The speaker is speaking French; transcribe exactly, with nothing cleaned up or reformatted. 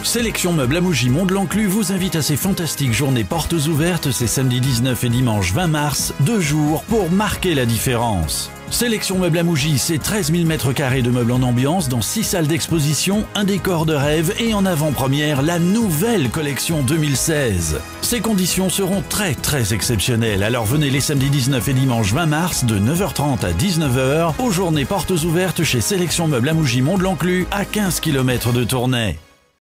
Sélection Meubles à Mougy Mont-de-l'Enclus vous invite à ces fantastiques journées portes ouvertes ces samedi dix-neuf et dimanche vingt mars, deux jours pour marquer la différence. Sélection Meubles à Mougy, c'est treize mille mètres carrés de meubles en ambiance dans six salles d'exposition, un décor de rêve et en avant-première la nouvelle collection deux mille seize. Ces conditions seront très très exceptionnelles, alors venez les samedis dix-neuf et dimanche vingt mars de neuf heures trente à dix-neuf heures aux journées portes ouvertes chez Sélection Meubles à Mougy Mont-de-l'Enclus à quinze kilomètres de Tournai.